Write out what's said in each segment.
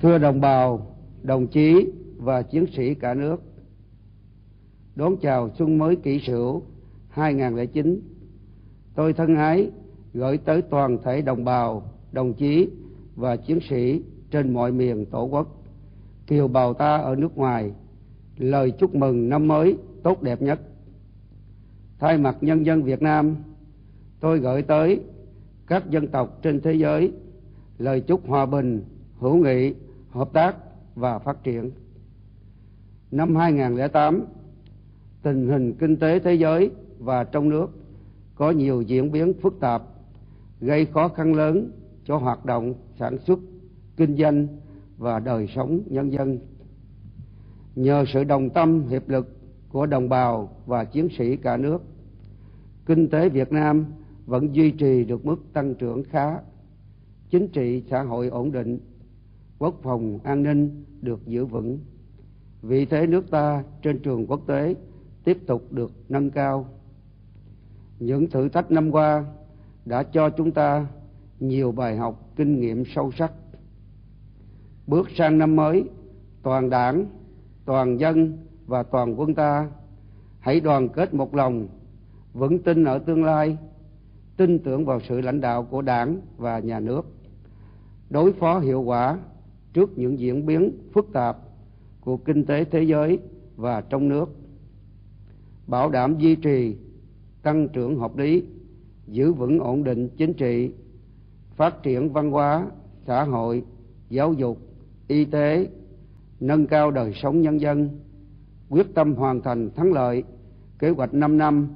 Thưa đồng bào, đồng chí và chiến sĩ cả nước, đón chào xuân mới Kỷ Sửu 2009. Tôi thân ái gửi tới toàn thể đồng bào, đồng chí và chiến sĩ trên mọi miền Tổ quốc, kiều bào ta ở nước ngoài, lời chúc mừng năm mới tốt đẹp nhất. Thay mặt nhân dân Việt Nam, tôi gửi tới các dân tộc trên thế giới lời chúc hòa bình, hữu nghị, hợp tác và phát triển. Năm 2008, tình hình kinh tế thế giới và trong nước có nhiều diễn biến phức tạp, gây khó khăn lớn cho hoạt động sản xuất, kinh doanh và đời sống nhân dân. Nhờ sự đồng tâm hiệp lực của đồng bào và chiến sĩ cả nước, kinh tế Việt Nam vẫn duy trì được mức tăng trưởng khá, chính trị xã hội ổn định, quốc phòng an ninh được giữ vững. Vị thế nước ta trên trường quốc tế tiếp tục được nâng cao. Những thử thách năm qua đã cho chúng ta nhiều bài học kinh nghiệm sâu sắc. Bước sang năm mới, toàn đảng, toàn dân và toàn quân ta hãy đoàn kết một lòng, vững tin ở tương lai, tin tưởng vào sự lãnh đạo của Đảng và Nhà nước, đối phó hiệu quả trước những diễn biến phức tạp của kinh tế thế giới và trong nước, bảo đảm duy trì tăng trưởng hợp lý, giữ vững ổn định chính trị, phát triển văn hóa, xã hội, giáo dục, y tế, nâng cao đời sống nhân dân, quyết tâm hoàn thành thắng lợi kế hoạch 5 năm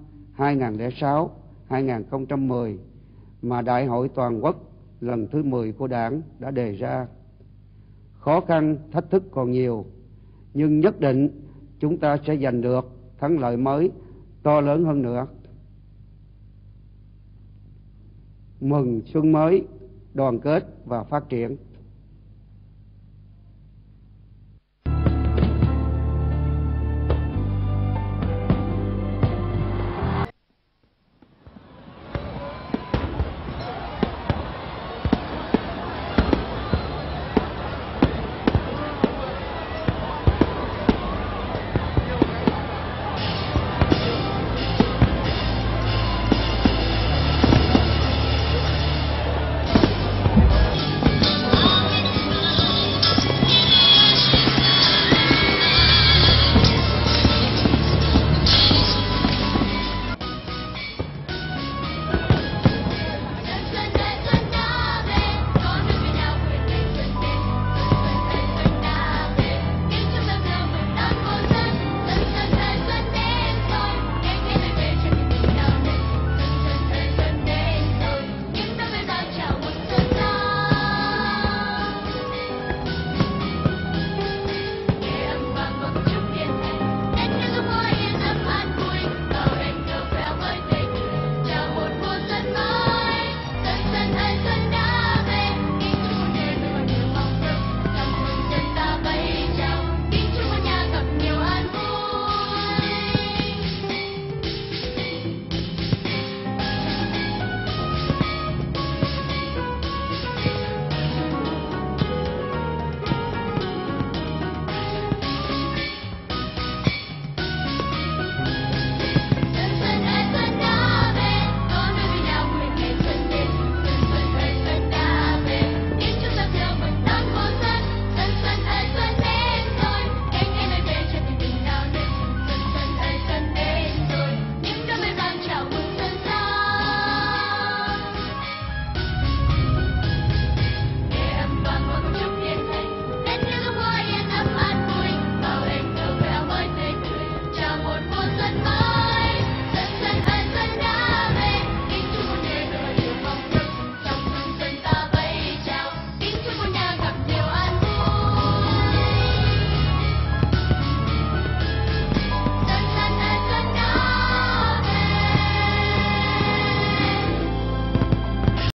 2006-2010 mà Đại hội Toàn quốc lần thứ 10 của Đảng đã đề ra. Khó khăn, thách thức còn nhiều, nhưng nhất định chúng ta sẽ giành được thắng lợi mới to lớn hơn nữa. Mừng xuân mới, đoàn kết và phát triển.